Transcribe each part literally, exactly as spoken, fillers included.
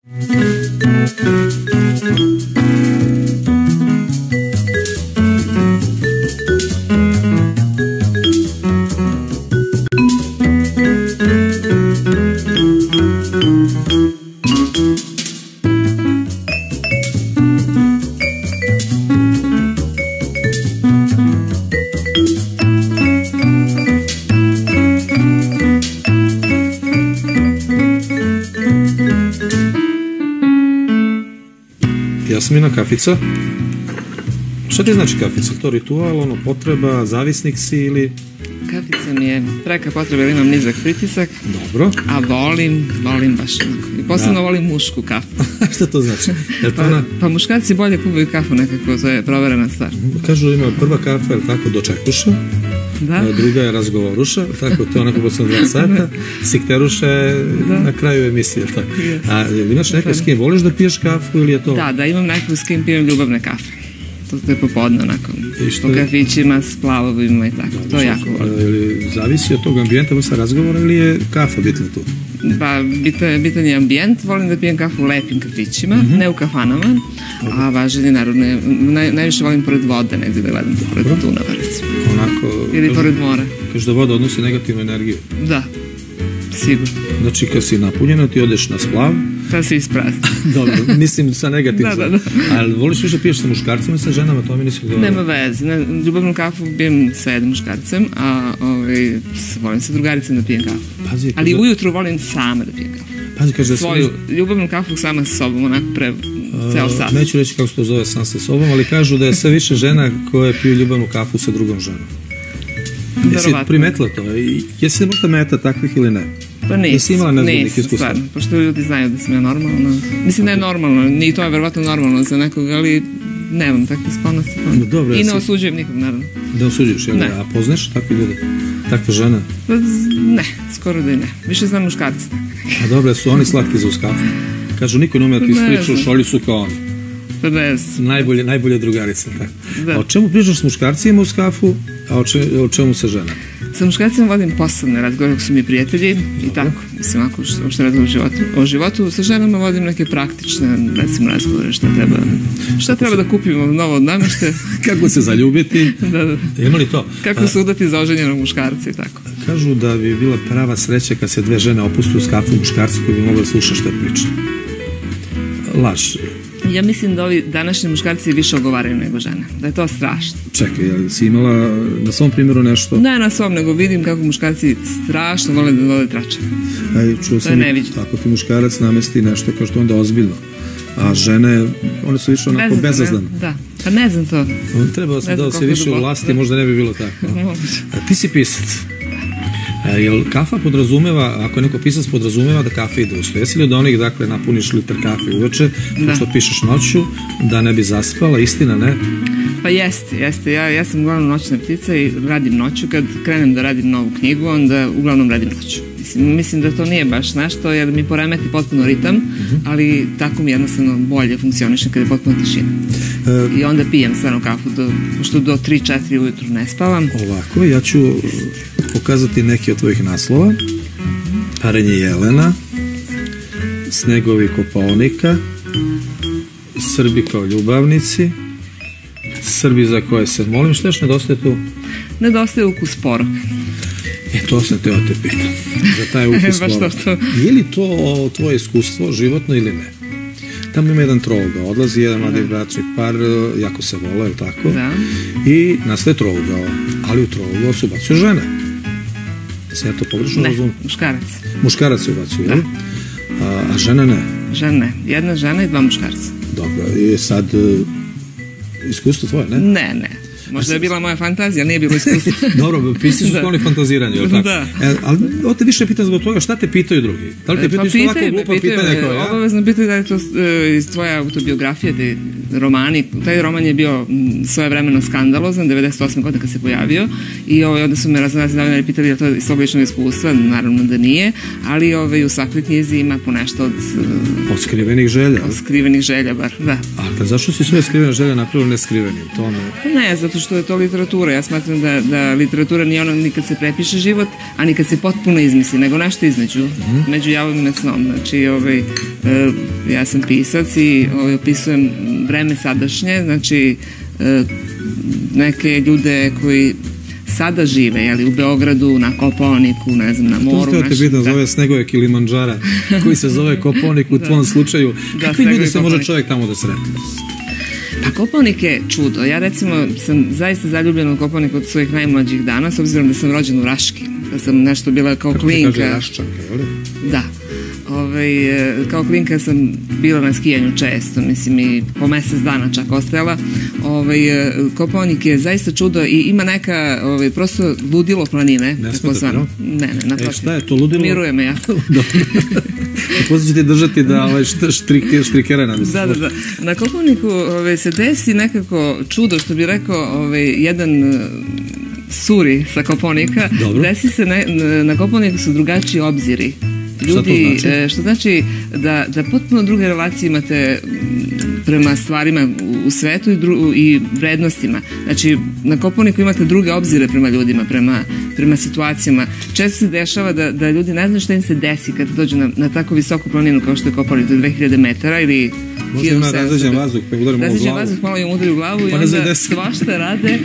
Jasmina, kafica. Šta ti znači kafica? To ritual, ono, potreba, zavisnik si ili... Kafica mi je preka potreba jer imam nizak pritisak. Dobro. A volim, volim baš onako. I posebno volim mušku kafu. Šta to znači? Pa muškarci bolje kupuju kafu nekako, to je proverena stvar. Kažu ima prva kafa, je li tako, dočekuša? Da. Druga je razgovoruša, tako, to je onako posle dva sata. Sikteruša je na kraju emisije, tako. A imaš neka s kim voliš da piješ kafu ili je to? Da, da, imam neku s kim pijem ljubavne kafe. To je popodne onako, u kafićima, s plavovima i tako, to jako volim. Ili zavisi od tog ambijenta, sa razgovora ili je kafa bitna tu? Pa, bitan je ambijent, volim da pijem kafu u lepim kafićima, ne u kafanama, a važan je naravno, najviše volim pored vode, negdje da gledam pored Dunava, recimo. Onako... Ili pored mora. Kažu da voda odnosi negativnu energiju? Da, sigurno. Znači, kad si napunjena, ti odeš na splav... Sad si isprazni. Dobro, mislim sa negativnom. Da, da, da. Ali voliš više piješ sa muškarcima, sa ženama, to mi nisi govorio? Nema veze. Ljubavnu kafu pijem sa jednim muškarcem, a volim sa drugaricom da pijem kafu. Ali ujutru volim sama da pijem kafu. Svoju ljubavnu kafu sama sa sobom, onako pre ceo sat. Neću reći kako se to zove sam sa sobom, ali kažu da je sve više žena koje piju ljubavnu kafu sa drugom ženom. Jesi primetila to? Jesi li možda meta takvih ili ne? Pa nisam, nisam, stvarno, pošto ljudi znaju da sam ja normalna. Mislim da je normalno, ni to je verovatno normalno za nekog, ali nemam takve sklonosti. I ne osuđujem nikog, naravno. Da osuđuješ, jel? A poznaš takve ljude? Takve žene? Ne, skoro da i ne. Više znam muškarci. A dobro, su oni slatki za uz kafu? Kažu, niko ne ume da ti ispričaš, oni su kao oni. Pa ne znam. Najbolje drugarice. A o čemu pričaš s muškarcima uz kafu, a o čemu sa žena? Sa muškarcima vodim posebne razgovore, ako su mi prijatelji i tako, mislim, ako uopšte razgovor o životu. Sa ženama vodim neke praktične, recimo, razgovore, šta treba, šta treba da kupimo novo od namješte. Kako se zaljubiti. Da, da. Ima li to? Kako se udati za oženjenog muškarca i tako. Kažu da bi bila prava sreća kad se dve žene opustu uz kafu muškarci koji bi mogli da sluša šta priča. Laž. Ja mislim da ovi današnji muškarci više ogovaraju nego žene, da je to strašno. Čekaj, jel si imala na svom primjeru nešto? Ne na svom, nego vidim kako muškarci strašno vole da vole trače. Čuo sam, ako ti muškarac namesti nešto kao što onda ozbiljno, a žene, one su više onako bezazdane. Da, pa ne znam to. Treba da se više u vlasti, možda ne bi bilo tako. Ti si pisac. Jel kafa podrazumeva, ako je neko pisac podrazumeva da kafa ide usto? Jesi li od onih, dakle, napuniš liter kafe uveče, pošto pišeš noću, da ne bi zaspala, istina, ne? Pa jeste, jeste. Ja sam uglavnom noćna ptica i radim noću. Kad krenem da radim novu knjigu, onda uglavnom radim noću. Mislim da to nije baš nešto, jer mi poremeti potpuno ritam, ali tako mi jednostavno bolje funkcioniše kada je potpuno tišina. I onda pijem stvarno kafu, pošto do tri četiri ujutru ne spavam. Ovako, ja ću pokazati neki od tvojih naslova. Parenje jelena, Snegovi Kopaonika, Srbi kao ljubavnici, Srbi za koje se molim. Šta još nedostaje tu? Nedostaje ukus poroka. E, to sam teo te pitam. Za taj ukus poroka. Je li to tvoje iskustvo životno ili ne? Tamo ima jedan trougao, odlazi jedan mladi bračni par, jako se vole, je li tako? Da. I nastaje trougao, ali u trougao se ubacuju žene. Se ja to pogrešno razumim? Ne, muškarac. Muškarac se ubacuju, jel? A žena ne? Žena ne. Jedna žena i dva muškarca. Dobro, i sad iskustvo tvoje, ne? Ne, ne. Možda je bila moja fantazija, nije bilo iskustvo. Dobro, pisaš u skloni fantaziranje, ili tako? Da. Ali ovo te više pitam zbog toga, šta te pitaju drugi? Da li te pitaju isto ovako glupa pitanja kao ja? Obavezno pitaju da je to iz tvoje autobiografije, te romani. Taj roman je bio svojevremeno skandalozan, devedeset osme godine kad se pojavio, i onda su me raznorazni novinari pitali da to je iz svog ličnog iskustva, naravno da nije, ali u svakoj knjizi ima po nešto od... Od skrivenih želja? Od skrivenih želja, bar, da. A zašto si svoje skrivene želje napravili neskrivenim? Ne, zato zato što je to literatura. Ja smatram da, da literatura nije ono ni kad se prepiše život, a ni kad se potpuno izmisli, nego nešto između, mm-hmm. među javom i med snom. Znači, ovaj, ja sam pisac i ovaj, opisujem vreme sadašnje, znači neke ljude koji sada žive, jeli, u Beogradu, na Kopaoniku, ne znam, na moru. To ste te pitan, zove Snegove Kilimandžara, koji se zove Kopaonik u tvom slučaju. Kakvi ljudi se može čovjek tamo da sretne? Pa Kopaonik je čudo. Ja recimo sam zaista zaljubljena u Kopaonik od svojih najmlađih dana, s obzirom da sam rođena u Raški, da sam nešto bila kao klinka. Kako se kaže Raščanka, je li? Da. Ove, kao klinka sam bila na skijanju često, mislim i po mesec dana čak ostajala. Ove, Kopaonik je zaista čudo i ima neka ove, prosto ludilo planine. Ne smete, no? Ne, ne, naprotiv. E, šta je to ludilo? Miruje me ja. Poslije ćete držati da ovaj štrike, štrikere nam. Da, da, da. Na Kopaoniku ove, se desi nekako čudo, što bi rekao ove, jedan suri sa Kopaonika. Dobro. Desi se ne, na Kopaoniku su drugačiji obziri. Ljudi, što znači, što znači da, da potpuno druge relacije imate prema stvarima u svetu i, dru, i vrednostima. Znači, na Kopaoniku imate druge obzire prema ljudima, prema, prema situacijama. Često se dešava da, da ljudi ne znaju šta im se desi kad dođu na, na tako visoku planinu kao što je Kopaonik, to je dve hiljade metara ili možda ima razređen vazduh, pa udarimo u glavu. Razređen vazduh, malo im udari u glavu pa i onda svašta rade.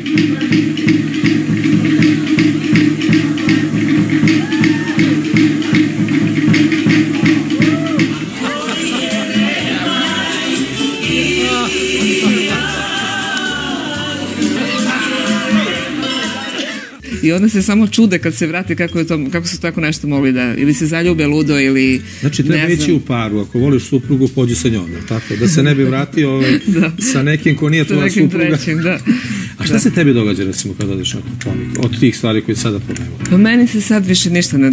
I onda se samo čude kad se vrate kako, je to, kako su tako nešto mogli da, ili se zaljube ludo ili... Znači treba ići u paru, ako voliš suprugu pođi sa njom, tako, da se ne bi vratio ovaj, da. sa nekim ko nije tvoja supruga. Trećim, da. A šta da. se tebi događa recimo kada odeš na Kopaonik, od tih stvari koje sada pomenuo? Pa meni se sad više ništa ne...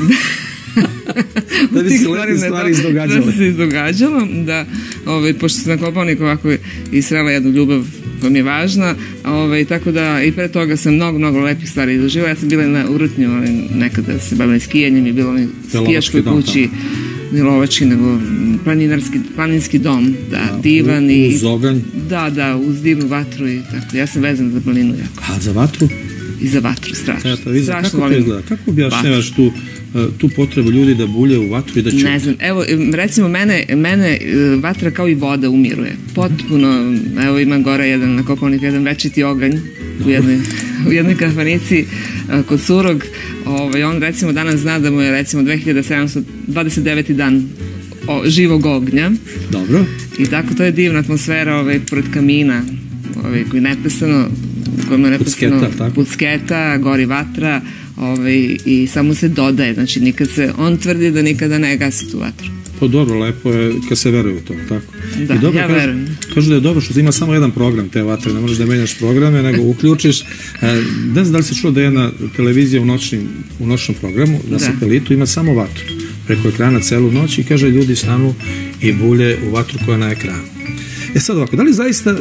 da bi se lepe stvari izdogađale. Da se izdogađalo, da, ovaj, pošto sam na Kopaoniku ovako i srela jednu ljubav koja mi je važna, ovaj, tako da i pre toga sam mnogo, mnogo lepih stvari doživjela. Ja sam bila na Urutnju, ovaj, nekada se bavila skijanjem i bila na skijaškoj kući, ne lovački, nego planinarski, planinski dom, da, da divan i... Uz oganj? Da, da, uz divnu vatru i tako. Ja sam vezana za planinu jako. A za vatru? I za vatru, strašno. Tata, strašno kako volim. Izgleda? Kako objašnjavaš tu, tu potrebu ljudi da bulje u vatru i da čuju? Ne znam, evo, recimo mene, mene vatra kao i voda umiruje. Potpuno, evo ima gore jedan na Kopaoniku, jedan večiti oganj u jednoj, u jednoj kafanici kod Surog. Ovaj, on recimo danas zna da mu je recimo dve hiljade sedamsto dvadeset deveti dan o, živog ognja. Dobro. I tako to je divna atmosfera ovaj, pored kamina ovaj, koji neprestano kojima neprestano pucketa, gori vatra ovaj, i samo se dodaje. Znači nikad se, on tvrdi da nikada ne gasi tu vatru. Pa dobro, lepo je kad se veruje u to, tako? Da, I dobro, ja kažu, verujem. Kažu da je dobro što ima samo jedan program te vatre, ne možeš da menjaš programe, nego uključiš. Ne znam da li si čuo da je jedna televizija u, noćnim, u noćnom programu, na da. satelitu, ima samo vatru preko ekrana celu noć i kaže ljudi stanu i bulje u vatru koja je na ekranu. E sad ovako, da li zaista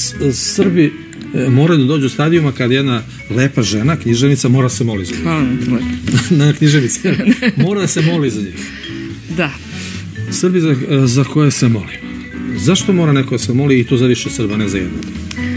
Srbi moraju da dođu u stadijuma kad jedna lepa žena, književnica, mora se moli za njih? Hvala na književnici. Mora da se moli za njih. Da. Srbi za, za koje se moli. Zašto mora neko da se moli i to za više Srba, ne za jednog?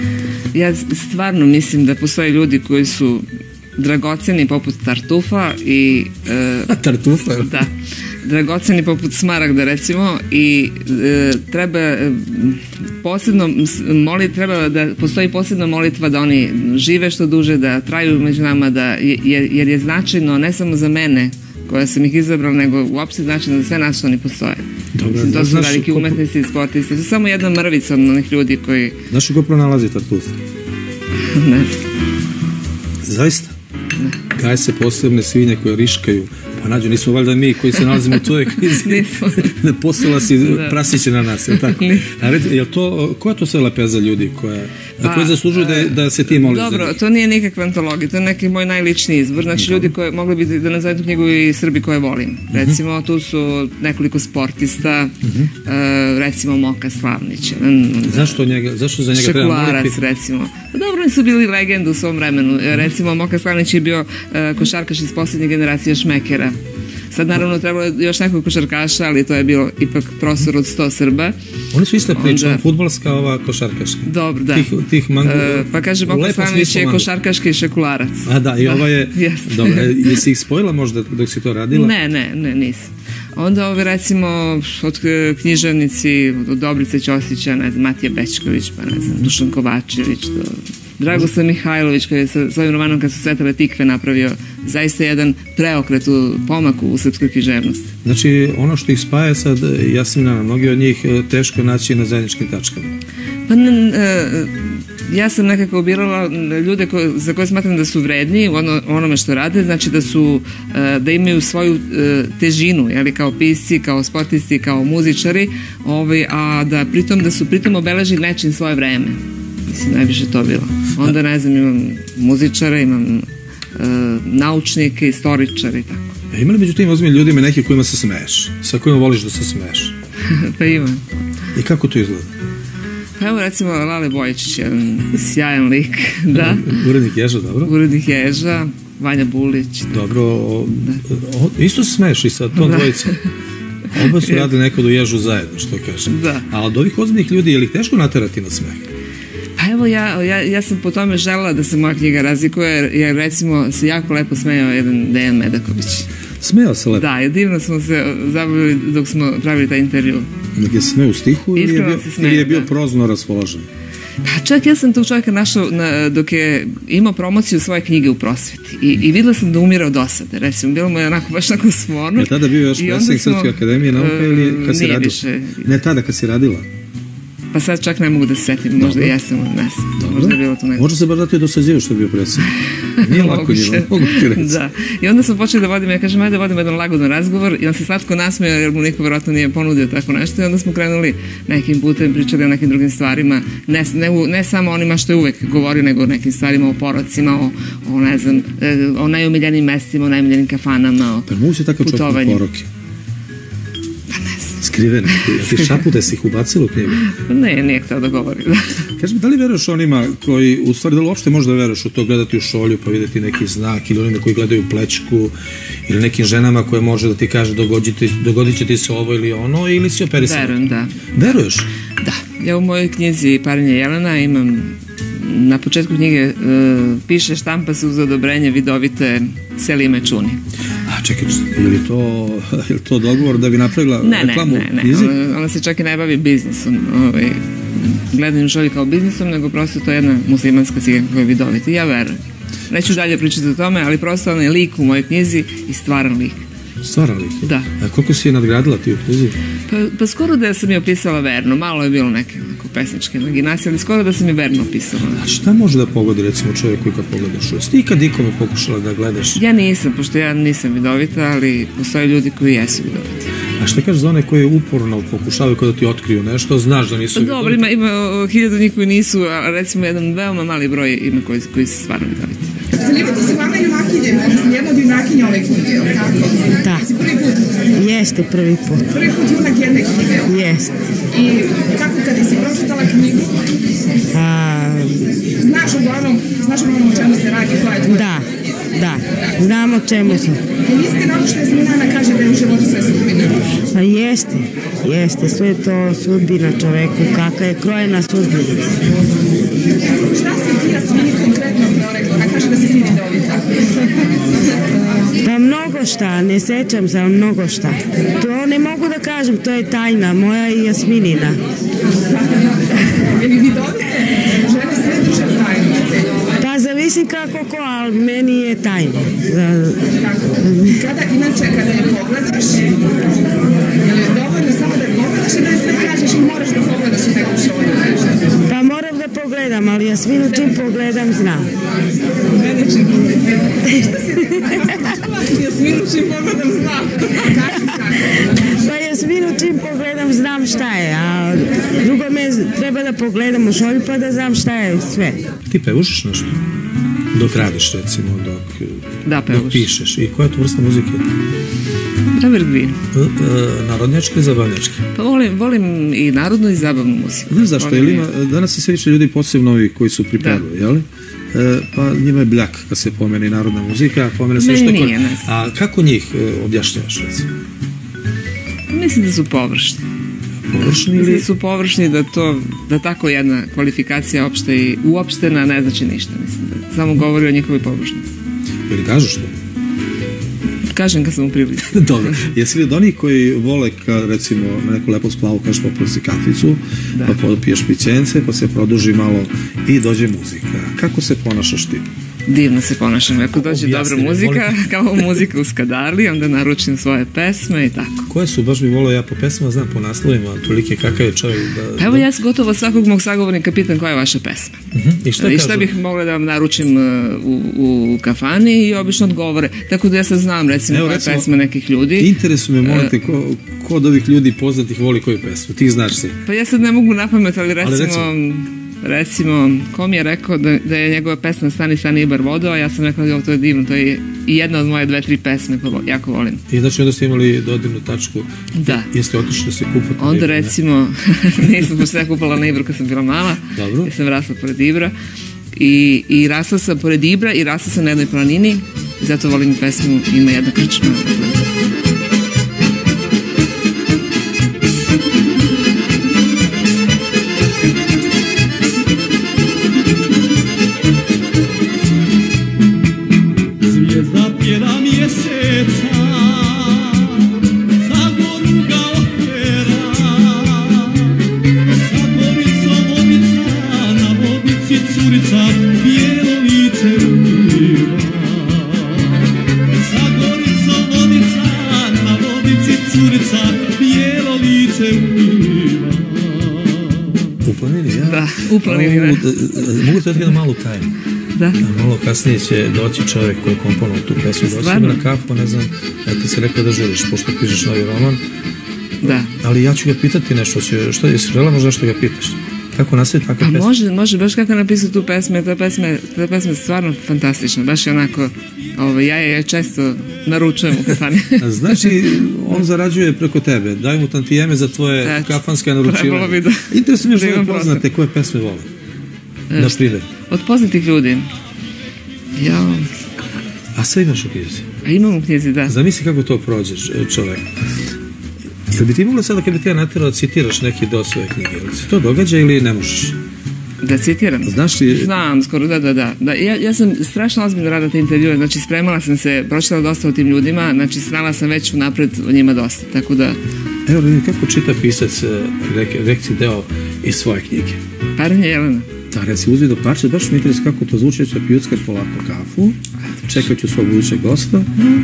Ja stvarno mislim da postoje ljudi koji su dragoceni poput Tartufa i... E, Tartufa? Da. Dragoceni poput Smaragda recimo i e, treba e, posebno moli, treba da postoji posebna molitva da oni žive što duže, da traju među nama, da, jer, jer je značajno ne samo za mene koja sam ih izabrala, nego uopšte značajno za sve nas što oni postoje. Dobro, mislim, to su znaš, veliki umetnici i sportisti. To je samo jedna mrvica od onih ljudi koji... Znaš ko pronalazi Tartuf? Ne. Zaista? Ne. Gaje se posebne svinje koje riškaju. Pa nađu, nismo valjda mi koji se nalazimo u toj krizi. Nismo. Ne poslala si da. prasiće na nas, je li tako? A red, je to, koja je to sve lepeza ljudi koja, pa, koji zaslužuju da, da se ti moliš? Dobro, to nije nikakva antologija, to je neki moj najličniji izbor. Znači dobro. Ljudi koji mogli bi da nazovem tu knjigu i Srbi koje volim. Uh-huh. Recimo, tu su nekoliko sportista, uh-huh. uh, recimo Moka Slavnić. Zašto, njega, zašto za njega treba moliti? Šekularac, recimo. Pa dobro, oni su bili legende u svom vremenu. Uh-huh. Recimo, Moka Slavnić je bio uh, košarkaš iz posljednje generacije Šmekera. Sad naravno trebalo je još nekog košarkaša, ali to je bilo ipak prostor od sto Srba. Oni su ista priča, onda, futbolska, ova košarkaška. Dobro, da. Tih, tih mangu, uh, pa kaže, Boko Stanović je košarkaški i šekularac. A da, i ova je, yes. Dobro, jesi ih spojila možda dok si to radila? Ne, ne, ne, nisam. Onda ove recimo od književnici, od Dobrice Ćosića, ne znam, Matija Bečković, pa ne znam, Dušan Kovačević, do Dragoslav Mihajlović koji je sa svojim romanom Kad su cvetale tikve napravio zaista jedan preokret u pomaku u srpskoj književnosti. Znači ono što ih spaja sad, Jasmina, mnogi od njih teško naći na zajedničkim tačkama. Pa ne, ja sam nekako obirala ljude ko, za koje smatram da su vredni u ono, onome što rade, znači da su da imaju svoju težinu, jeli, kao pisci, kao sportisti, kao muzičari, ovaj, a da pritom da su pritom obeležili nečim svoje vreme. Mislim, najviše to bilo. Onda, ne znam, imam muzičara, imam uh, naučnike, istoričare i tako. A ima li među tim ozbiljnim ljudima neki kojima se smeješ? Sa kojima voliš da se smeješ? Pa imam. I kako to izgleda? Pa evo recimo Lale Bojičić, jedan sjajan lik, da. Urednik Ježa, dobro? Urednik Ježa, Vanja Bulić. Dobro, o, o, isto se smeješ i sa tom dvojicom. Oba su radili nekad u Ježu zajedno, što kažem. Da. A od ovih ozbiljnih ljudi je li teško naterati na smeh? Pa evo, ja, ja, ja sam po tome želela da se moja knjiga razlikuje, jer recimo se jako lepo smejao jedan Dejan Medaković. Smejao se lepo? Da, je divno smo se zabavili dok smo pravili taj intervju. Nek je smeo u stihu ili je bio, smeo, ili je bio da. prozno raspoložen? Pa čak ja sam tog čovjeka našao na, dok je imao promociju svoje knjige u prosveti i, i videla sam da umira od dosade, recimo, bilo mu je onako baš onako smorno. Je tada bio još predsjednik Srpske akademije nauka ili kad si radila? Više. Ne tada kad si radila? Pa sad čak ne mogu da se setim, možda jesam od nas. Možda je bilo to neko. Možda se baš zato je dosađivo što je bio predsjednik. Nije lako njima, mogu ti reći. Da. I onda smo počeli da vodimo, ja kažem, ajde da vodimo jedan lagodan razgovor i on se slatko nasmeo jer mu niko vjerojatno nije ponudio tako nešto i onda smo krenuli nekim putem, pričali o nekim drugim stvarima, ne, ne, ne samo onima što je uvek govorio, nego o nekim stvarima, o porocima, o, o ne znam, o najomiljenim mestima, o najomiljenim kafanama, o pa mogu se takav čovjek na poroke? Skrivene. Ti šapute si ih ubacilo u knjigu? Ne, nije htio da govori. Kaži mi, da li veruješ onima koji, u stvari, da li uopšte možda veruješ u to gledati u šolju pa vidjeti neki znak ili onima koji gledaju plećku ili nekim ženama koje može da ti kaže dogodit će ti se ovo ili ono ili si operisana? Verujem, da. Veruješ? Da. Ja u mojoj knjizi Parenje Jelena imam na početku knjige uh, piše štampa se uz odobrenje vidovite Selime Čuni. A čekaj, je li to, je li to dogovor da bi napravila ne, reklamu? Ne, ne, ne, ona, ona se čak i ne bavi biznisom, ovaj, gledanjem šolji kao biznisom, nego prosto to je jedna muslimanska ciganka koja je vidovita. Ja verujem. Neću dalje pričati o tome, ali prosto on je lik u mojoj knjizi i stvaran lik. Stvaran lik? Da. A koliko si je nadgradila ti u knjizi? Pa, pa skoro da sam je opisala verno, malo je bilo neke pesničke imaginacije, ali skoro da sam je verno opisala. A šta može da pogodi recimo čovjek koji kad pogledaš? Jesi ti ikad ikome pokušala da gledaš? Ja nisam, pošto ja nisam vidovita, ali postoje ljudi koji jesu vidoviti. A šta kažeš za one koje uporno pokušavaju kada ti otkriju nešto, znaš da nisu vidoviti? Dobro, ima, ima hiljadu njih koji nisu, a recimo jedan veoma mali broj ima koji, koji su stvarno vidoviti. Zanimate se vama junakinje, odnosno jedna od junakinja ove knjige, ili kako? Da. Si prvi put? Jeste prvi put. Prvi put junak jedne knjige? Jeste. I kako kada si pročitala knjigu? A... Znaš uglavnom, znaš uglavnom o čemu se radi, koja je tvoja? Da, da, znam o čemu sam. I istina ono što je Smiljana kaže da je u životu sve sudbina? Pa jeste, jeste, sve je to sudbina čoveku, kakva je krojena sudbina. Šta si ti Jasmini konkretno prorekla? Ona kaže da si ti vidovita. Pa mnogo šta, ne sećam se, mnogo šta. To ne mogu da kažem, to je tajna, moja i Jasminina. Je li vidovite? Žene sve duže tajno. Pa zavisi kako ko, ali meni je tajno. Kada, inače, kada je pogledaš, je li dovoljno samo da je pogledaš i da je sve kažeš i moraš da pogledaš u nekom šolju nešto? Pa moram da pogledam, ali Jasminu čim pogledam znam. Mene čim pogledam. Šta si rekla? Jasminu čim pogledam znam. Kaži kako. Pa Jasminu čim pogledam znam šta je, a drugo me treba da pogledam u šolju pa da znam šta je sve. Ti pevušeš nešto? Dok radiš recimo, dok, da, dok pišeš. I koja je to vrsta muzike? Evergreen. Narodnjačke i zabavnjačke? Pa volim, volim i narodnu i zabavnu muziku. Znaš zašto? Jer ima, danas je sve više ljudi, posebno ovi koji su pripadali, jel? pa njima je bljak kad se pomeni narodna muzika, pomene sve što je kod... A kako njih objašnjavaš, recimo? Mislim da su površni. Površni ili? Mislim da su površni, da to, da tako jedna kvalifikacija opšte i uopštena ne znači ništa, mislim da samo govori o njihovoj površnosti. Ili kažeš to? Kažem kad sam u prilici. Dobro. Jesi li od onih koji vole, ka, recimo, na neku lepu splavu kažeš poprosi kaficu, da. Pa popiješ pićence, pa se produži malo i dođe muzika. Kako se ponašaš ti? Divno se ponašam. Ako dođe dobra muzika, kao muzika u Skadali, onda naručim svoje pesme i tako. Koje su? Baš bi volio ja po pesmama, znam po naslovima, tolike kakav je čovjek da... Pa evo ja sam gotovo svakog mog sagovornika pitam koja je vaša pesma. Uh-huh. I šta, I šta bih mogla da vam naručim u, u kafani i obično odgovore. Tako da ja sad znam recimo koja je pesma nekih ljudi. Interesuje me, molite, ko, ko od ovih ljudi poznatih voli koju pesmu? Ti znaš se. Pa ja sad ne mogu napamet, ali recimo... Ali recimo... Recimo, ko mi je rekao da, da je njegova pesma Stani, stani Ibar vodo, a ja sam rekao da to je divno, to je i jedna od moje dve, tri pesme koje jako volim. I znači onda ste imali dodirnu tačku. Da. Jeste otišli da se kupate? Onda Ibra, recimo, nisam pošto ja kupala na Ibru kad sam bila mala. Dobro. Ja sam rasla pored Ibra. I, i rasla sam pored Ibra i rasla sam na jednoj planini. I zato volim pesmu Ima jedna krčma. U planini, ne? Mogu te otkada malu tajnu? Da. Malo kasnije će doći čovjek koji je komponovao tu pesmu. Doći na kafu, ne znam, ja ti se rekao da žuriš, pošto pišeš novi roman. Da. Ali ja ću ga pitati nešto, će, što je žela, možda što ga pitaš? Kako nastaje takva pesma? Može, može, baš kako napisao tu pesme, ta pesma, ta pesma je stvarno fantastična, baš je onako, ovo, ja je često naručujem u kafani. Znači, on zarađuje preko tebe, daj mu tantijeme za tvoje Et, kafanske naručivanje. Da, interesuje me što da poznate koje pesme vole. Na primjer. Od poznatih ljudi. Ja... A sve imaš u knjizi? A imam u knjizi, da. Zamisli kako to prođe čovek. Jel bi ti mogla sada kad bi ti ja natjerao da citiraš neki deo svoje knjige? Jel se to događa ili ne možeš? Da citiram? Znaš li... Znam, skoro, da, da, da. da ja, ja sam strašno ozbiljno radila te intervjue, znači spremala sam se, pročitala dosta o tim ljudima, znači znala sam već unapred o njima dosta, tako da... Evo, vidi, kako čita pisac rekci deo iz svoje knjige? Parenje Jelena. Da, reci, uzvi do parče, baš mi interes kako to zvuči, ću pijuckar polako kafu, čekat ću svog budućeg gosta. Mm.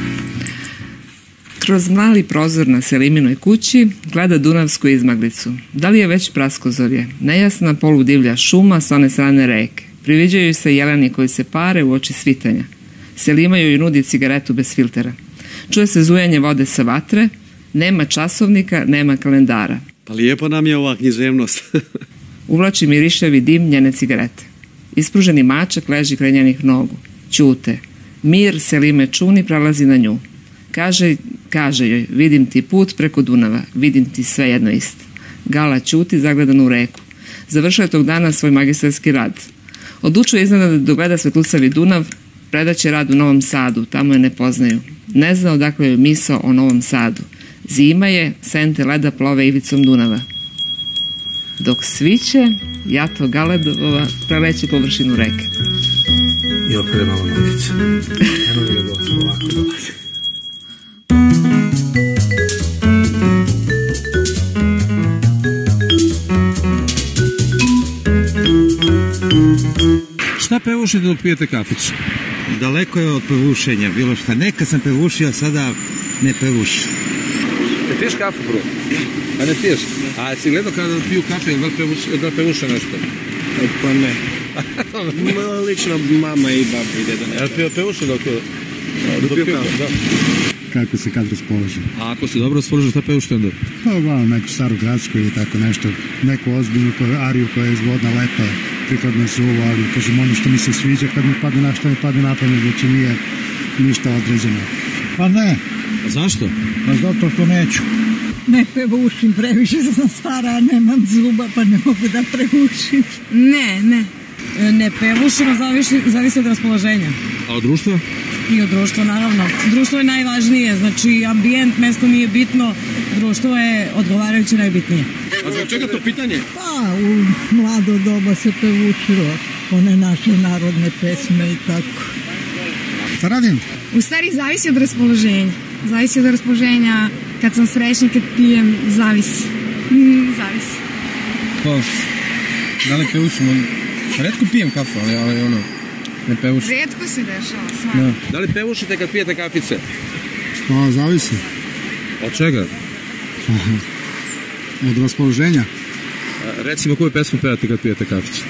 Kroz mali prozor na Seliminoj kući gleda dunavsku izmaglicu. Da li je već praskozorje? Nejasna poludivlja šuma sa one strane reke. Priviđaju se jeleni koji se pare u oči svitanja. Selima joj nudi cigaretu bez filtera. Čuje se zujanje vode sa vatre, nema časovnika, nema kalendara. Pa lijepo nam je ova književnost. Uvlači mirišavi dim njene cigarete. Ispruženi mačak leži kraj njenih nogu. Ćute. Mir Selime čuni prelazi na nju. Kaže, kaže joj, vidim ti put preko Dunava, vidim ti sve jedno isto. Gala ćuti zagledana u reku. Završao je tog dana svoj magistarski rad. Odlučuje iznada da dogleda svetlucavi Dunav, predaće rad u Novom Sadu, tamo je ne poznaju. Ne zna odakle je misao o Novom Sadu. Zima je, sente leda plove ivicom Dunava. Dok sviće, jato galedova preleće površinu reke. I opere malo nogice. Eno li ga gost ovako dolazi. Šta pevušite dok pijete kaficu? Daleko je od pevušenja, bilo šta. Nekad sam pevušio, sada ne pevušim. Ne piješ kafu, bro? A ne piješ? A si gledao kada piju kafe, da li pevuše nešto? Pa ne. Lično mama i baba i deda ne. Jel pevuše dok piju kafe? Kako se kad raspoloži. A ako se dobro raspoloži, šta pevušte onda? Pa uglavnom neku staru gradsku ili tako nešto, neku ozbiljnu ariju koja je zgodna leta, prikladna za ovo, ali kažem ono što mi se sviđa kad mi padne na što mi padne na pamet, znači nije ništa određeno. Pa ne. A zašto? Pa zato što neću. Ne pevušim, previše sam stara, nemam zuba pa ne mogu da pevušim. Ne, ne. Ne pevušimo, zavisi, zavisi od raspoloženja. A od društva? I od društva, naravno. Društvo je najvažnije, znači ambijent, mesto nije bitno, društvo je odgovarajuće najbitnije. A zbog čega to pitanje? Pa, u mlado doba se pevušilo one naše narodne pesme i tako. Šta radim? U stvari zavisi od raspoloženja. Zavisi od raspoloženja, kad sam srećna, kad pijem, zavisi. Mm, zavisi. Pa, da li pevušimo? Redko pijem kafu, ali, ali ono, ne pevušim. Redko se dešava, stvarno. Da. Da li pevušite kad pijete kafice? Pa, zavisi. Od čega? Od raspoloženja. A, recimo, koju pesmu pevate kad pijete kaficu?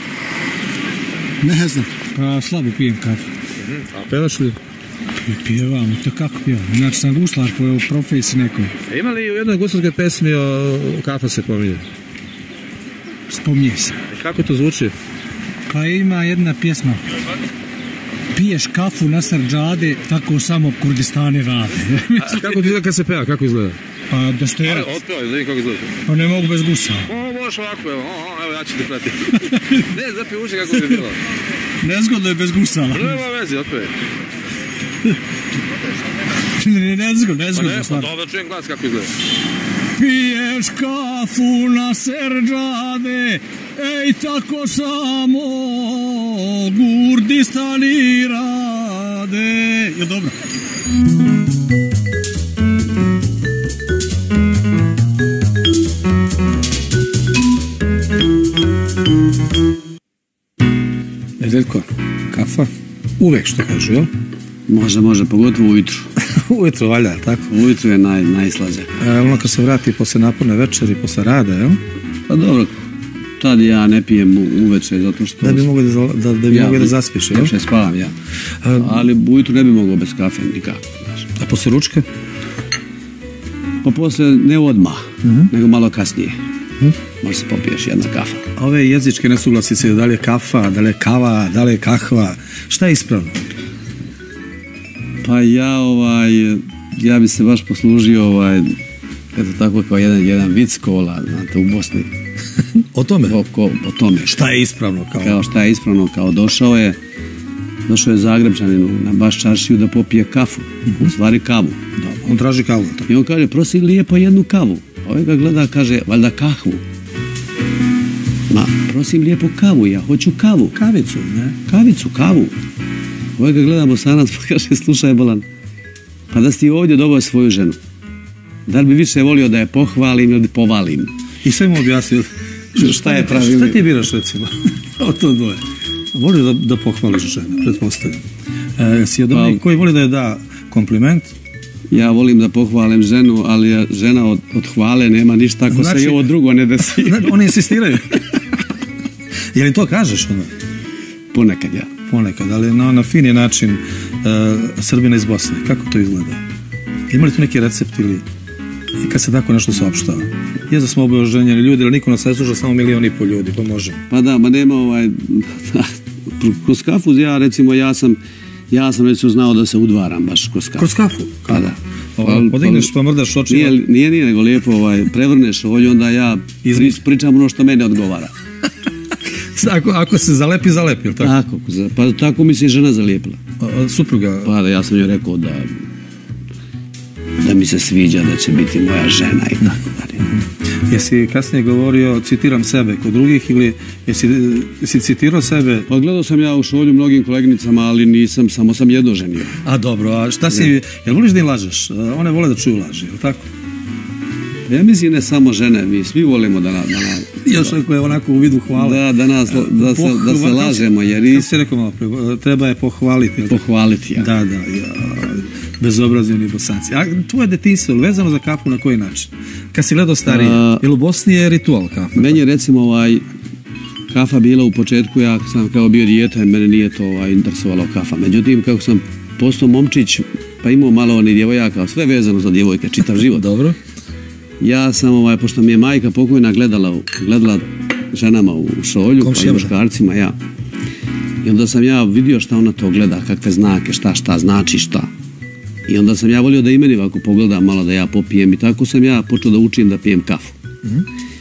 Ne znam. Pa, slabo pijem kafu. A pevaš li? Pjevam, to kako pjevam? Znači sam guslar po profesiji nekoj. A ima li u jednoj guslarskoj pesmi o kafa se pominje? Spominje se. I kako to zvuči? Pa ima jedna pjesma. Piješ kafu na srđade, tako samo Kurdistani rade. A kako izgleda kad se peva? Kako izgleda? Pa da stojerac. Otpevaj, da vidim kako izgleda. Pa ne mogu bez gusa. O, možeš ovako, evo, o, evo ja ću te pratiti. Ne, zapij uši kako bi bilo. Nezgodno je bez gusa. Nema vezi, otpevaj. Nezgodno, nezgodno. Pa ne, pa dobro čujem glas kako izgleda. Piješ kafu na srđade, ej tako samo Kurdistani rade. Jo, dobro. Nedeljko, kafa? Uvek što kažu, jel? Može, može, pogotovo ujutru. Ujutru valja, tako? Ujutru je naj, najslađe. E, ono kad se vrati posle naporne večeri, posle rada, jel? Pa dobro, tad ja ne pijem uveče, zato što... Da bi mogli da, da, da, bi ja, mogli da zaspiš, jel? Ja spavam, ja. A, ali ujutru ne bi mogao bez kafe, nikako. Znaš. A posle ručka? Pa posle ne odmah, uh-huh. nego malo kasnije. Uh-huh. Može se popiješ jedna kafa. Ove jezičke nesuglasice, da li je kafa, da li je kava, da li je kahva, šta je ispravno? Pa ja ovaj, ja bi se baš poslužio ovaj, eto tako kao jedan, jedan vic kola, znate, u Bosni. O tome? O, ko, o tome. Šta je ispravno? Kao? Kao šta je ispravno, kao došao je, došao je Zagrebčanin na baš čaršiju da popije kafu, uh-huh. u stvari kavu. Dobro, on traži kavu. Tako. I on kaže, prosi lijepo jednu kavu. Ovaj ga gleda, kaže, valjda kahvu. Ma, prosim lijepo kavu, ja hoću kavu. Kavicu, ne? Kavicu, kavu. Ovaj ga gleda Bosanac, pa kaže, slušaj Bolan, pa da si ti ovdje dobao svoju ženu, da li bi više volio da je pohvalim ili povalim? I sve mu objasnio. Šta je pravi? Šta ti biraš, recimo? O to dvoje. Volio da, da pohvališ ženu, pretpostavljam. E, si od onih pa, koji voli da je da kompliment? Ja volim da pohvalim ženu, ali žena od, od hvale nema ništa ako znači, se i ovo drugo ne desi. Oni insistiraju. Je li to kažeš ono? Ponekad ja. Ponekad, ali na, na fini način uh, Srbina iz Bosne. Kako to izgleda? Ima li tu neki recept ili kad se tako nešto saopštava? Je da smo oboženjeni ljudi, ali niko nas ne sluša, samo milion i pol ljudi, pa može. Pa da, ma nema ovaj... kroz kafu, ja recimo, ja sam ja sam recimo znao da se udvaram baš kroz kafu. Kroz kafu? Pa da. Podigneš pa mrdaš očima? Nije, nije, nije, nego lijepo ovaj, prevrneš ovdje, onda ja pričam ono što mene odgovara. Ako, ako se zalepi, zalepi, ili tako? Tako, pa tako mi se i žena zalijepila. A, a, supruga? Pa da, ja sam joj rekao da da mi se sviđa, da će biti moja žena i tako dalje. Mm-hmm. Jesi kasnije govorio, citiram sebe kod drugih ili jesi, jesi citirao sebe? Pa gledao sam ja u šolju mnogim kolegnicama, ali nisam, samo sam jedno ženio. A dobro, a šta si, ne. Jel voliš da im lažeš? One vole da čuju laži, ili tako? Ja mislim ne samo žene, mi svi volimo da na, da na, još ako je onako u vidu hvale. Da, da, nas, da, se, da se lažemo, jer i... Kako si rekao malo pre, treba je pohvaliti. Pohvaliti, ja. Da, da, ja, bezobrazljeni Bosanci. A tvoje detinjstvo, vezano za kafu na koji način? Kad si gledao starije, a, jel u Bosni je ritual kafa? Meni je recimo ovaj, kafa bila u početku, ja sam kao bio dijete, mene nije to ovaj, interesovalo kafa. Međutim, kako sam postao momčić, pa imao malo oni djevojaka, sve vezano za djevojke, čitav život. Dobro. Ja sam, ovaj, pošto mi je majka pokojna gledala, gledala ženama u šolju, pa i muškarcima, ja. I onda sam ja vidio šta ona to gleda, kakve znake, šta, šta znači šta. I onda sam ja volio da i meni ovako pogledam malo da ja popijem i tako sam ja počeo da učim da pijem kafu. Mm-hmm.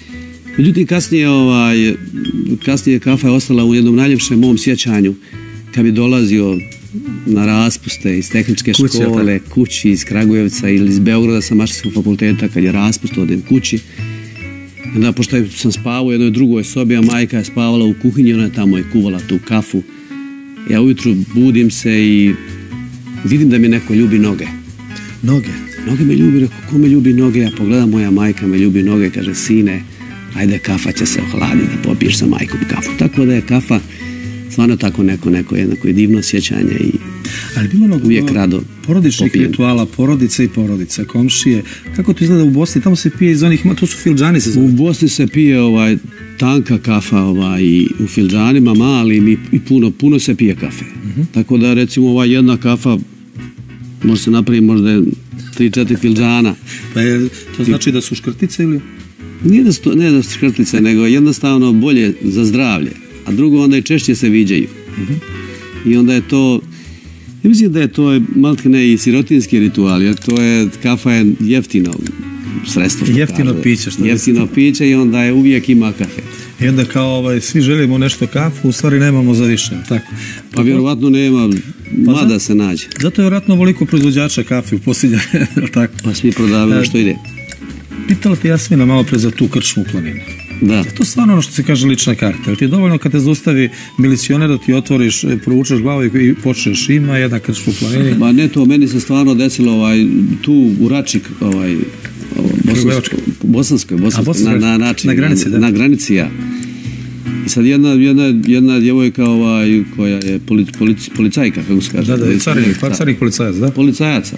Međutim, kasnije, ovaj, kasnije kafa je ostala u jednom najljepšem mom sjećanju kad bi dolazio na raspuste iz tehničke kući, škole, kući iz Kragujevca ili iz Beograda sa Mašinskog fakulteta, kad je raspust, odem kući. Onda, pošto sam spavao u jednoj drugoj sobi, a majka je spavala u kuhinji, ona je tamo je kuvala tu kafu. Ja ujutru budim se i vidim da mi neko ljubi noge. Noge? Noge me ljubi, rekao, ko me ljubi noge? Ja pogledam, moja majka me ljubi noge, kaže, sine, ajde, kafa će se ohladiti da popiješ sa majkom kafu. Tako da je kafa stvarno tako neko, neko jednako i divno sjećanje i ali bilo ono uvijek rado porodičnih rituala, porodice i porodice, komšije. Kako to izgleda u Bosni? Tamo se pije iz onih, to su filđani se zove. U Bosni se pije ovaj, tanka kafa ovaj, i u filđanima, malim i, i puno, puno se pije kafe. Uh-huh. Tako da recimo ova jedna kafa može se napraviti možda tri četiri filđana. Pa je, to znači da su škrtice ili? Nije da su, ne da su škrtice, nego jednostavno bolje za zdravlje. A drugo, onda i češće se viđaju. Uh-huh. I onda je to, ja mislim da je to maltene i sirotinski ritual, jer to je, kafa je jeftino sredstvo. Jeftino piće. Što jeftino piće i onda je uvijek ima kafe. I onda kao ovaj, svi želimo nešto kafu, u stvari nemamo za više. Tako. Pa, pa vjerovatno nema, pa mada se nađe. Zato je vjerojatno voliko proizvođača kafe u posljednje, tako. Pa svi prodavaju što ide. Pitala ti Jasmina malo pre za tu krčmu u planinu. Da. Je to stvarno ono što se kaže lična karta. Jel ti je dovoljno kad te zaustavi milicioner da ti otvoriš, provučeš glavu i počneš, ima jedna krčma u planini? Ba ne, to meni se stvarno desilo ovaj, tu u Račik, ovaj, bosanskoj, bosanskoj, bosanskoj, na, na, način, na granici, na, da. Na granici, ja. I sad jedna, jedna, jedna djevojka ovaj, koja je polic, polic, policajka, kako se kaže. Da, da, carinik, pa carinik policajac, da? Policajaca.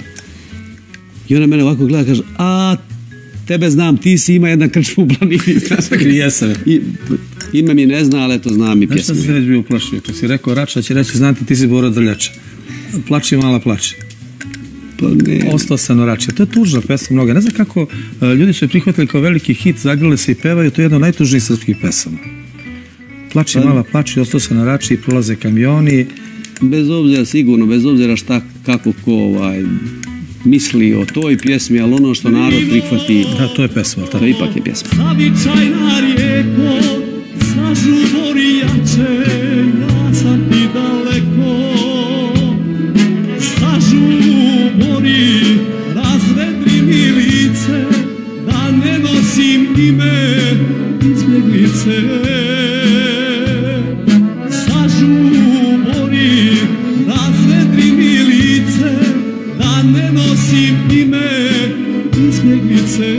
I ona mene ovako gleda, kaže, a tebe znam, ti si ima jedna krčma u planini. Jesam. I, ime mi ne zna, ali to znam i pjesmu. Nešto se već bio uplašio, to si rekao Rača će reći, znati ti si Bora Drljača. Plači mala plači. Pa ne. Ostao sam na Rača. To je tužna pesma mnoga. Ne znam kako ljudi su je prihvatili kao veliki hit, zagrle se i pevaju, to je jedna od najtužnijih srpskih pesama. Plači pa, mala plači, ostao sam na Rači, prolaze kamioni. Bez obzira, sigurno, bez obzira šta, kako ko ovaj, misli o toj pjesmi, ali ono što narod prihvati... Da, to je pesma, tako. To ipak je pjesma. Zavičajna rijeko, zažubori jače, ja sam ti daleko. Zažubori, razvedri mi lice, da ne nosim ime izbjeglice. Zažubori, razvedri mi lice, da ne nosim ime izbjeglice.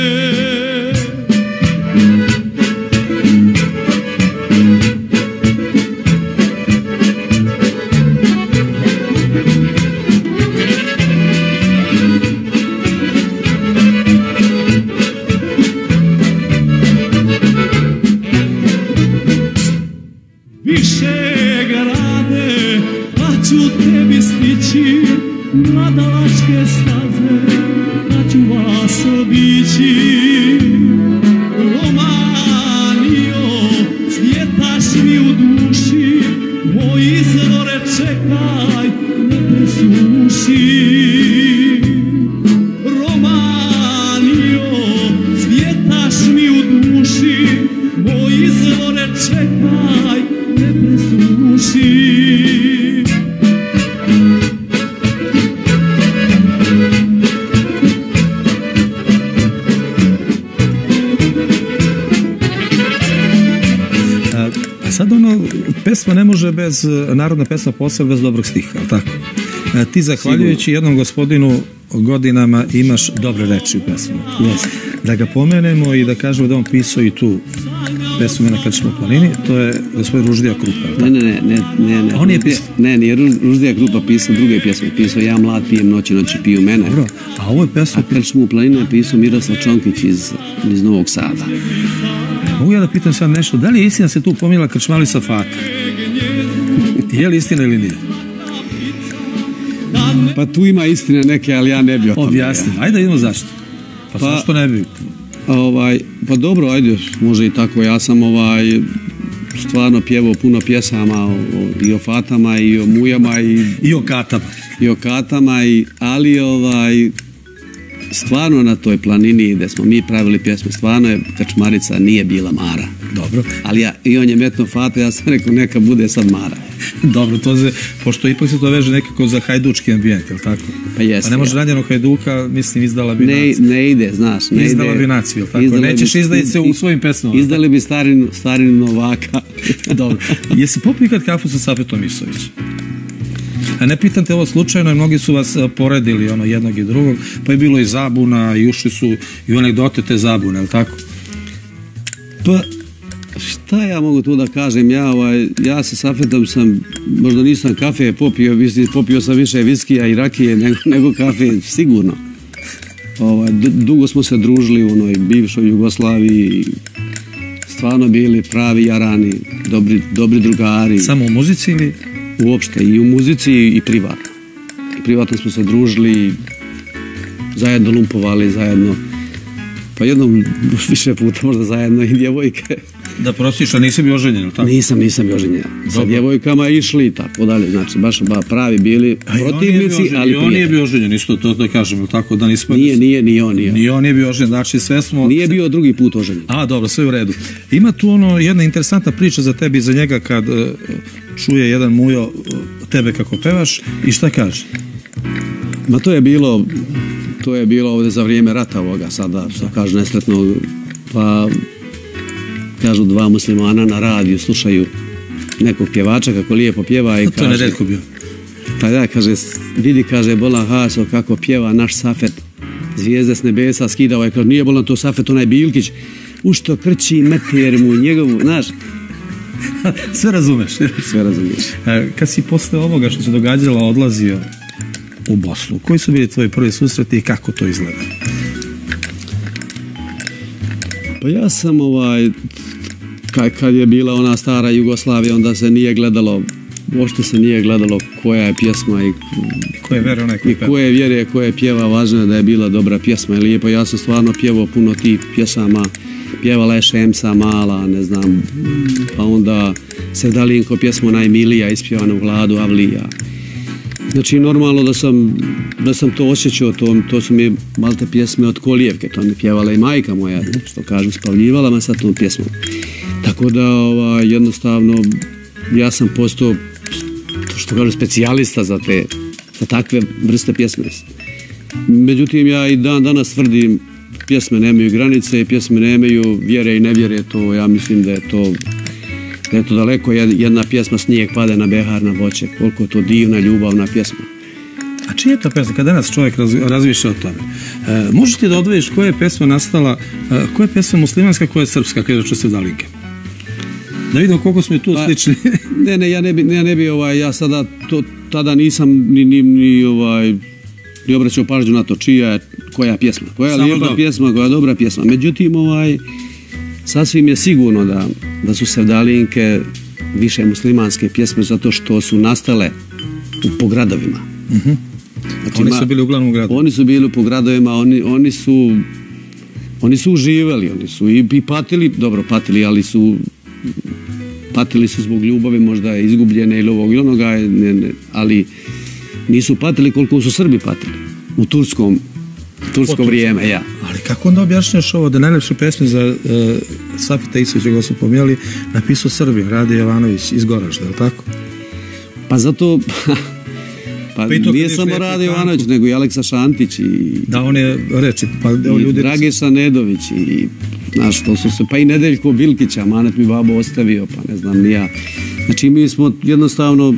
Više grade, pa ću tebi stići, mladalačke staze, pa ću vas obići. Romanio, cvjetaš mi u duši, moj izvore čekaj, ne presuši. Romanio, cvjetaš mi u duši, moj izvore čekaj, ne presuši. Sad ono, pesma ne može bez, narodna pesma posebno bez dobrog stiha, tako? E, ti zahvaljujući Sigurno. jednom gospodinu godinama imaš dobre reči u pesmu. Yes. Da ga pomenemo i da kažemo da on pisao i tu pesmu na Krčmoj planini, to je gospodin Ruždija Krupa. Ne, ne, ne, ne, ne, ne. On je pisao? Ne, nije Ruždija Krupa pisao druge pjesme, pisao Ja mlad pijem noći, noći piju mene. Dobro, a ovo je pesma... A Krčmu planinu je pisao Miroslav Čonkić iz, iz Novog Sada. Mogu ja da pitam sad nešto, da li je istina se tu pomijela krčmali sa Fata? Je li istina ili nije? Pa tu ima istine neke, ali ja ne bi o tome. Objasni, ja. Ajde idemo zašto. Pa, pa zašto ne bi? Ovaj, pa dobro, ajde, može i tako. Ja sam ovaj, stvarno pjevao puno pjesama o, o, i o Fatama i o Mujama i, I o Katama. I o Katama, i, ali ovaj, stvarno na toj planini gde smo mi pravili pjesme, stvarno je krčmarica nije bila Mara. Dobro. Ali ja, i on je metno fata, ja sam rekao neka bude sad Mara. Dobro, to se, pošto ipak se to veže nekako za hajdučki ambijent, jel tako? Pa jeste. A ne može ja. Ranjenog hajduka, mislim, izdala bi ne, naciju. Ne ide, znaš, ne ide. Izdala bi naciju, jel tako? Izdala Nećeš bi, izdajiti se u svojim pesmama. Izdali bi starinu, starinu Novaka. Dobro. Jesi popio ikad kafu sa Safetom Isovićem? A ne pitam te ovo slučajno, mnogi su vas poredili ono jednog i drugog, pa je bilo i zabuna i ušli su i u anegdote te zabune, jel tako? Pa, šta ja mogu tu da kažem, ja, ovaj, ja sa Safetom sam, možda nisam kafe popio, mislim, popio sam više viskija i rakije nego, nego kafe, sigurno. Ovaj, dugo smo se družili u onoj bivšoj Jugoslaviji, stvarno bili pravi jarani, dobri, dobri drugari. Samo u muzici ili? Uopšte, i u muzici i privatno. I privatno smo se družili, zajedno lumpovali, zajedno, pa jednom više puta možda zajedno i djevojke. Da prostiš, a nisi bio oženjen, tako? Nisam, nisam bio oženjen. Sa djevojkama išli i tako dalje, znači baš ba, pravi bili protivnici, ali prijatelji. I on nije bio oženjen, isto to da kažem, tako da nismo... Nije, nije, ni on, nije. Ni on nije bio oženjen, znači sve smo... Nije bio drugi put oženjen. A, dobro, sve u redu. Ima tu ono jedna interesantna priča za tebi i za njega kad uh, čuje jedan mujo uh, tebe kako pevaš i šta kaže? Ma to je bilo, to je bilo ovdje za vrijeme rata ovoga, sada, što kažu nesretno, pa... Kažu dva muslimana na radiju, slušaju nekog pjevača kako lijepo pjeva i kaže... To je neretko bio. Pa da, kaže, vidi, kaže, bolan Haso kako pjeva naš Safet, zvijezde s nebesa skidao i kaže, nije bolan to Safet, onaj Bilkić, u što krči meter mu njegovu, znaš... Sve razumeš. Sve razumeš. Kad si posle ovoga što se događalo odlazio u Bosnu, koji su bili tvoji prvi susreti i kako to izgleda? Pa ja sam ovaj, kad je bila ona stara Jugoslavija, onda se nije gledalo, uopšte se nije gledalo koja je pjesma i koje vjere onaj i koje vjere, koje pjeva, važno je da je bila dobra pjesma i lijepo. Ja sam stvarno pjevao puno tih pjesama, pjevala je Šemsa Mala, ne znam, pa onda Sevdalinko pjesmu Najmilija, ispjevana u Vladu Avlija. Znači, normalno da sam, da sam to osjećao, to, to su mi malte pjesme od Kolijevke, to mi pjevala i majka moja, što kažu, spavljivala me sa tom pjesmom. Tako da, ova, jednostavno, ja sam postao, što kažu, specijalista za te, za takve vrste pjesme. Međutim, ja i dan danas tvrdim, pjesme nemaju granice, pjesme nemaju vjere i nevjere, to ja mislim da je to da je to daleko jedna pjesma Snijeg pade na behar na voće, koliko je to divna, ljubavna pjesma. A čija je to pjesma? Kad danas čovjek razmišlja o tome, e, možeš ti da odvojiš koja je pjesma nastala, e, koja je pjesma muslimanska, koja je srpska, kada je Sevdalinke? Da vidimo koliko smo tu pa, slični. Ne, ne, ja ne bi, ja ne bi, ovaj, ja sada, to, tada nisam ni, ni, ni, ovaj, ni obraćao pažnju na to čija je, koja pjesma. Koja je lijepa pjesma, koja je dobra pjesma. Međutim, ovaj, sasvim je sigurno da, da su Sevdalinke više muslimanske pjesme zato što su nastale po gradovima. Uh-huh. Znači, oni su bili uglavnom u gradovima. Oni su bili po gradovima, oni, oni su oni su uživali, oni su i, i patili, dobro patili, ali su patili su zbog ljubavi možda izgubljene ili ovog ili onoga, ne, ne, ali nisu patili koliko su Srbi patili u turskom tursko vrijeme, ja. Ali kako onda objašnjaš ovo da najlepše pesme za uh, Safeta Isovića koga su pomijeli napisao Srbin, Rade Jovanović iz Goražda, je li tako? Pa zato pa, pa nije samo Rade Jovanović, nego i Aleksa Šantić i da, on je reči, pa i ljudi Dragiša Nedović i znaš, to su se, pa i Nedeljko Bilkića, Manet mi babo ostavio, pa ne znam, ni ja. Znači mi smo jednostavno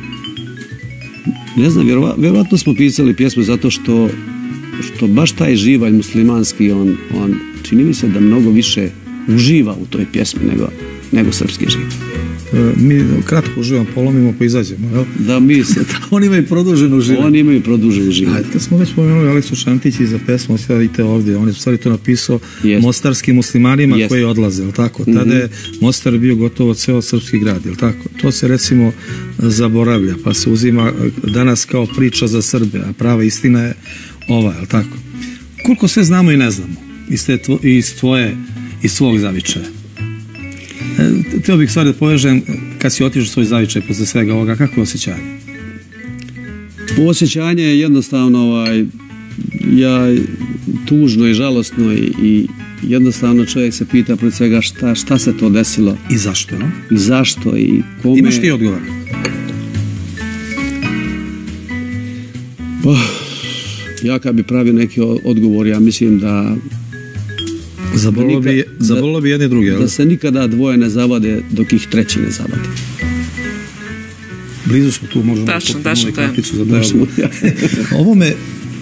ne znam, vjerova, vjerovatno smo pisali pjesmu zato što što baš taj živalj muslimanski, on, on čini mi se da mnogo više uživa u toj pjesmi nego, nego srpski živalj. E, mi kratko uživamo, polomimo pa izađemo, jel? Da, mi se... Oni imaju produženu živalj. Oni imaju produženu živalj. Ajde, kad smo već pomenuli Aleksu Šantić i za pesmu, vidite ovdje, on je stvari to napisao yes. mostarskim muslimanima yes. koji odlaze, jel tako? Tada mm-hmm. je Mostar bio gotovo ceo srpski grad, jel tako? To se recimo zaboravlja, pa se uzima danas kao priča za Srbe, a prava istina je ova, jel tako? Koliko sve znamo i ne znamo iz, te tvo, iz tvoje, iz svog zavičaja? E, Teo bih stvari da povežem, kad si otišao svoj zavičaj posle svega ovoga, kako je osjećanje? Osjećanje je jednostavno, ovaj, ja, tužno i žalostno i, i jednostavno čovjek se pita pred svega šta, šta se to desilo. I zašto, no? I zašto i kome... Imaš ti odgovor? Pa, ja kad bi pravio neki odgovor, ja mislim da... Zabolilo bi, zabolilo bi jedne druge, da se nikada dvoje ne zavade dok ih treći ne zavade. Blizu smo tu, možemo tačno, tačno, to je. Ovo me...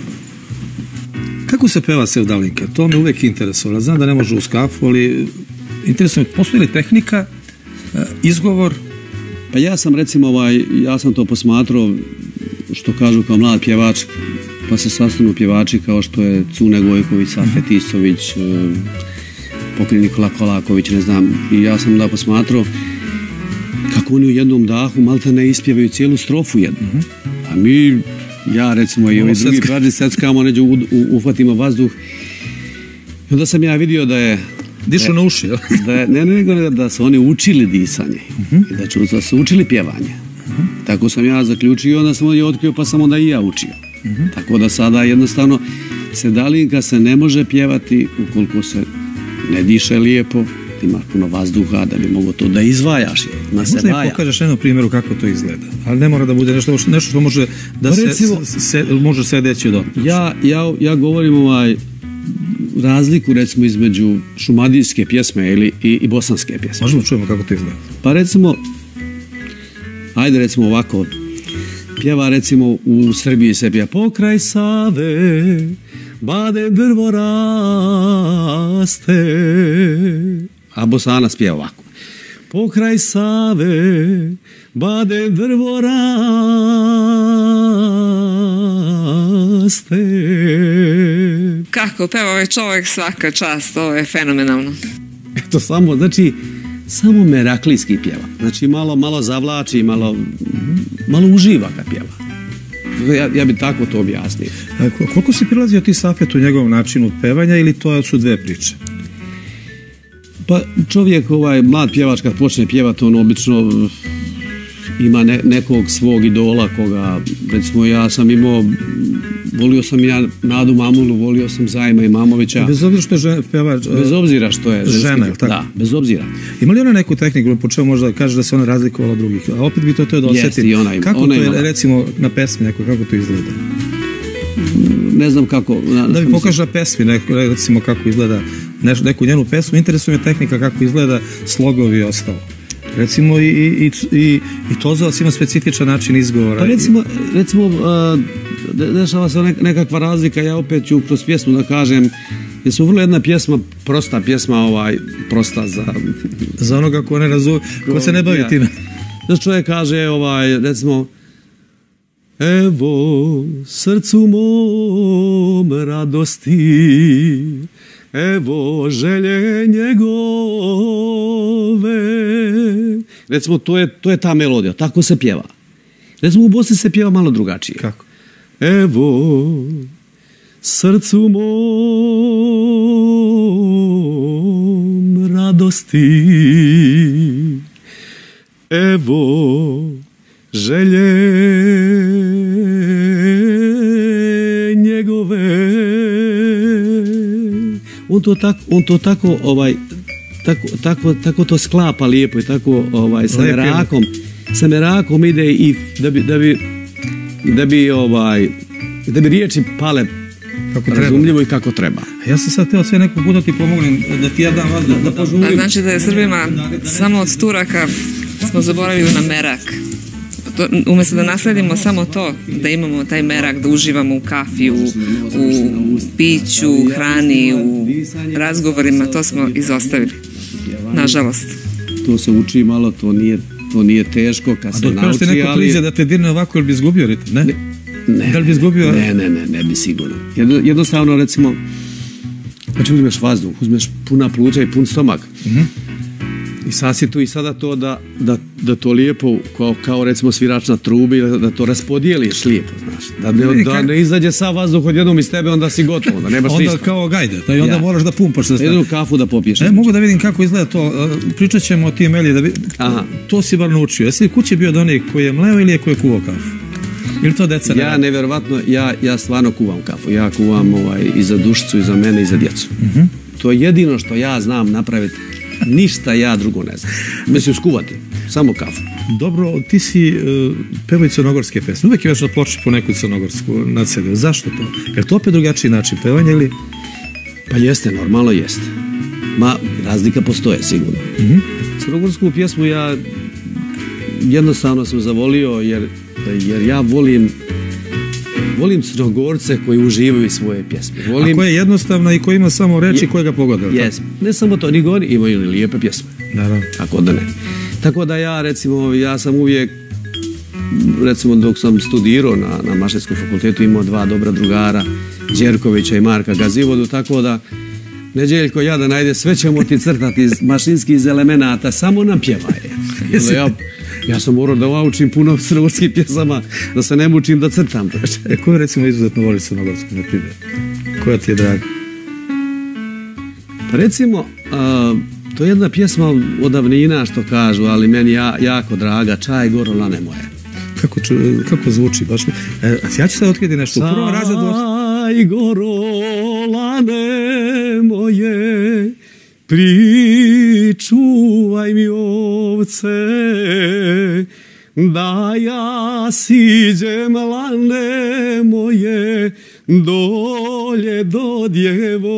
Kako se peva sevdalinka? To me uvek interesovalo. Znam da ne može uz kafu, ali interesuje me, postoji li tehnika, izgovor? Pa ja sam recimo, ovaj, ja sam to posmatrao, što kažu kao mlad pjevač, pa se sastanu pjevači kao što je Cune Gojković, Safet Isović, pokojni Nikola Kolaković, ne znam, i ja sam da posmatrao kako oni u jednom dahu malte ne ispjevaju cijelu strofu jednu. A mi, ja recimo i ovi drugi praži seckamo, neđe uhvatimo vazduh. I onda sam ja vidio da je... Dišu na uši, jel? Ne, ne, nego da su oni učili disanje i da su učili pjevanje. Tako sam ja zaključio i onda sam ovdje otkrio pa sam onda i ja učio. Tako da sada jednostavno sevdalinka se ne može pjevati ukoliko se ne diše lijepo, imaš puno vazduha da bi mogo to da izvajaš. Možda i pokažeš jednom primjeru kako to izgleda, ali ne mora da bude nešto, nešto što može da se, se može sedeći do. Ja, ja, ja govorim ovaj razliku recimo između šumadijske pjesme ili, i, i bosanske pjesme. Možemo čujemo kako to izgleda. Pa recimo, ajde recimo ovako, pjeva recimo u Srbiji se pjeva pokraj Save, bade drvo raste, a Bosanac pjeva ovako. Pokraj Save, bade drvo raste. Kako peva ovaj čovjek, svaka čast, ovo je fenomenalno. Eto samo, znači, samo meraklijski pjeva. Znači malo, malo zavlači, malo, malo uživa kad pjeva. Ja, ja bi tako to objasnio. A koliko si prilazio ti Safetu u njegovom načinu pevanja ili to su dve priče? Pa čovjek, ovaj mlad pjevač kad počne pjevati, on obično ima ne, nekog svog idola koga, recimo ja sam imao, volio sam ja Nadu Mamulu, volio sam Zajma Imamovića. Bez obzira što je žena, pevač... Bez obzira što je žena, je li tako? Da, bez obzira. Ima li ona neku tehniku, po čemu možda kaže da se ona razlikovala od drugih? A opet bi to to da osjetim. Ona ima, kako ona to je, ima. recimo, na pesmi neko, kako to izgleda? Ne znam kako... Na, da mi pokaže na pesmi, neko, recimo kako izgleda neš, neku njenu pesmu, interesuje me tehnika kako izgleda, slogovi i ostalo. Recimo i, i, i, i Tozovac ima specifičan način izgovora. Pa recimo, recimo uh, dešava se nekakva razlika, ja opet ću kroz pjesmu da kažem, jer su vrlo jedna pjesma, prosta pjesma, ovaj, prosta za... za onoga ko ne razumije, ko se ne bavi ja. time. Da čovjek kaže, ovaj, recimo, evo srcu mom radosti, evo želje njegove. Recimo, to je, to je ta melodija, tako se pjeva. Recimo, u Bosni se pjeva malo drugačije. Kako? Evo srcu mom radosti, evo želje njegove. On to tako, on to tako, ovaj, tako, tako, tako to sklapa lijepo i tako, ovaj, sa merakom, sa merakom ide i da bi, da bi, da bi, ovaj, da bi riječi pale kako razumljivo treba. I kako treba. Ja sam sad teo sve nekog puta ti pomognem da ti ja dam vas da, da požurim. Znači da je Srbima samo od Turaka smo zaboravili na merak. To, umjesto da nasledimo samo to, da imamo taj merak, da uživamo u kafi, u, u piću, u hrani, u razgovorima, to smo izostavili. Nažalost. To se uči malo, to nije, to nije teško kad se nauči, ali... A dok neko priđe da te dirne ovako, ili bi izgubio ritam, ne? Ne, da li bi izgubio... ne, ne, ne, ne bi sigurno. Jednostavno, recimo, znači uzmeš vazduh, uzmeš puna pluća i pun stomak. Mhm. I sad si tu i sada to da, da, da to lijepo, kao, kao recimo svirač na trubi, da, da to raspodijeliš lijepo, znaš. Da ne, da ne izađe sav vazduh odjednom iz tebe, onda si gotovo, da nemaš ništa. Onda kao gajde, da i onda ja. moraš da pumpaš. Jednu kafu da popiješ. E, mogu da vidim kako izgleda to, pričat ćemo o tim Eliji, da bi... to si bar naučio. Jesi li kući bio od onih koji je mleo ili je koji je kuvao kafu? Ili to deca ne Ja radi? nevjerovatno, ja, ja stvarno kuvam kafu. Ja kuvam ovaj, i za dušicu, i za mene, i za djecu. Mhm. To je jedino što ja znam napraviti. Ništa ja drugo ne znam. Mislim, skuvati. Samo kafu. Dobro, ti si uh, pevao i crnogorske pesme. Uvijek imaš na ploči po neku crnogorsku na sebe. Zašto to? Je to opet drugačiji način pevanja ili? Pa jeste, normalno jeste. Ma, razlika postoje, sigurno. Mhm. Crnogorsku pjesmu ja jednostavno sam zavolio jer, jer ja volim volim Crnogorce koji uživaju svoje pjesme. Volim... A koja je jednostavna i koja ima samo reči je, koje ga pogode. Jes, ne samo to, ni oni imaju li lijepe pjesme. Naravno. Ako da ne. Tako da ja, recimo, ja sam uvijek, recimo dok sam studirao na, na Maštarskom fakultetu, imao dva dobra drugara, Đerkovića i Marka Gazivodu, tako da Neđeljko, ja da najde, sve ćemo ti crtati iz mašinskih iz elemenata, samo nam pjevaj. Ja, ja sam morao da naučim puno crnogorskih pjesama, da se ne mučim da crtam. E, koju recimo izuzetno voli crnogorsku, na primjer? Koja ti je draga? Pa recimo, a, to je jedna pjesma od davnina što kažu, ali meni ja, jako draga, Čaj goro lane moje. Kako, ču, kako zvuči, baš mi... E, ja ću sad otkriti nešto. U prvom razredu... Čaj goro lane moje, pričuvaj mi ovce, da ja siđem lane moje, dolje do djevojke.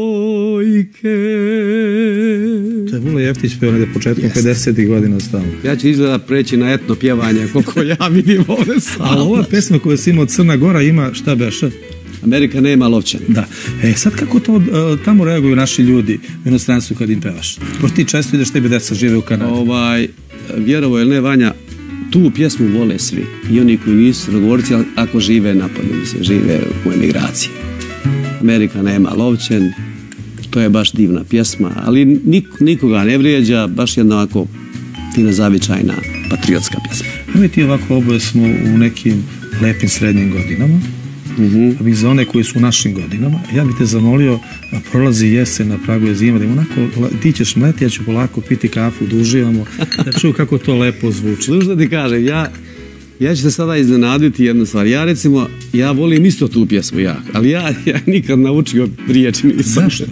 To je Vule Jeftić peo negdje početkom pedesetih godina stalno. Ja ću izgleda preći na etno pjevanje, koliko ja vidim ovdje stalno. Ali ova pesma koju si imao Crna Gora ima šta beše? Amerika nema lovčan. Da. E, sad kako to uh, tamo reaguju naši ljudi u inostranstvu kad im pevaš? Pošto ti često ideš, tebi deca žive u Kanadi. Ovaj, vjerovo ili ne, Vanja, tu pjesmu vole svi. I oni koji nisu Crnogorci, ako žive napolju, mislim, žive u emigraciji. Amerika nema lovčan, to je baš divna pjesma, ali nik, nikoga ne vrijeđa, baš jedna ovako fina, zavičajna, patriotska pjesma. A mi ti ovako oboje smo u nekim lepim srednjim godinama. Uh-huh. A mi za one koji su u našim godinama, ja bih te zamolio, prolazi jesen, na pragu je zima, da onako, ti ćeš mleti, ja ću polako piti kafu, da uživamo, da čuju kako to lepo zvuči. Sluš da ti kažem, ja, ja ću te sada iznenaditi jednu stvar. Ja recimo, ja volim isto tu pjesmu jako, ali ja, ja nikad naučio riječi nisam. Zašto?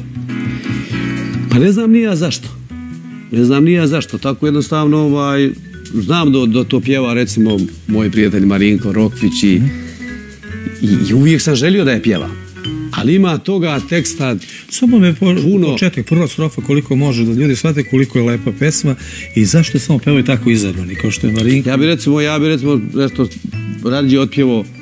Pa ne znam ni ja zašto. Ne znam ni ja zašto. Tako jednostavno, ovaj, znam da, da to pjeva recimo moj prijatelj Marinko Rokvić i, i, i uvijek sam želio da je pjeva. Ali ima toga teksta samo me po, puno... početak, prva strofa koliko može, da ljudi shvate koliko je lepa pesma i zašto samo pevaju tako izabrani, kao što je Marinko. Ja bi recimo, ja bi recimo nešto rađe otpjevo uh,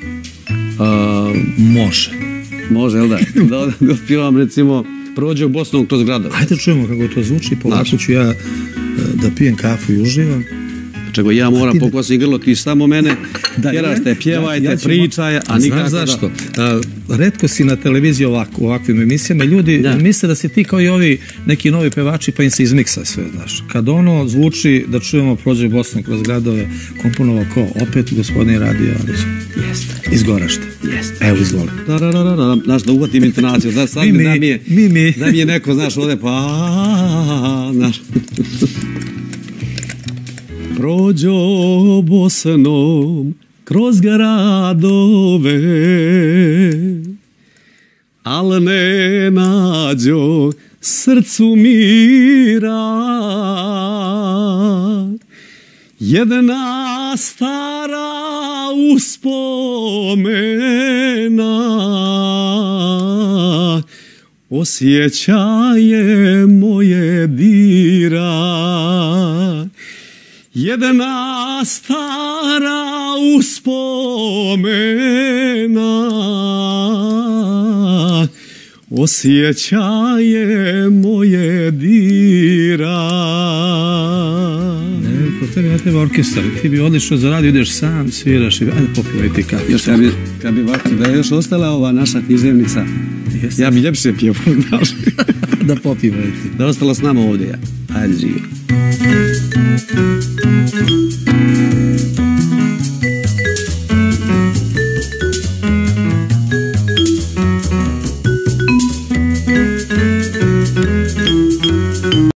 može. Može, jel da? Da, da otpjevam recimo Prođe u Bosnom kroz gradove. Ajde čujemo kako to zvuči, polako ću ja da pijem kafu i uživam. Čego ja moram pokosim grlo, ti samo mene tjeraste, pjevajte, ja, ja pričaj, a nikako znaš zašto? Da... A, retko si na televiziji ovako, u ovakvim emisijama, ljudi da. misle da si ti kao i ovi neki novi pevači pa im se izmiksa sve, znaš. Kad ono zvuči da čujemo Prođe Bosnom kroz gradove, komponovao ko? Opet gospodin Radio Adić. Jeste. Iz Gorašta. Jeste. Evo, izvoli. Da, da, da, da, znaš, da uvatim intonaciju, da sad mi, mi, da, mi je, mi, mi. da mi je neko, znaš, ovdje, pa, znaš. Prođo Bosnom kroz gradove, al ne nađo srcu mira. Jedna stara uspomena osjećaje moje dira. Jedna stara uspomena osjećaje moje dira. Ne, po tebi ne treba orkestar. Ti bi odlično za radio, ideš sam, sviraš i ajde popivaj ti kafu. Još kad bi, kad bi ovako, da je još ostala ova naša književnica, ja bi ljepše pjevo, znaš. Da popivaj ti. Da ostala s nama ovdje, ja. Ajde, živo.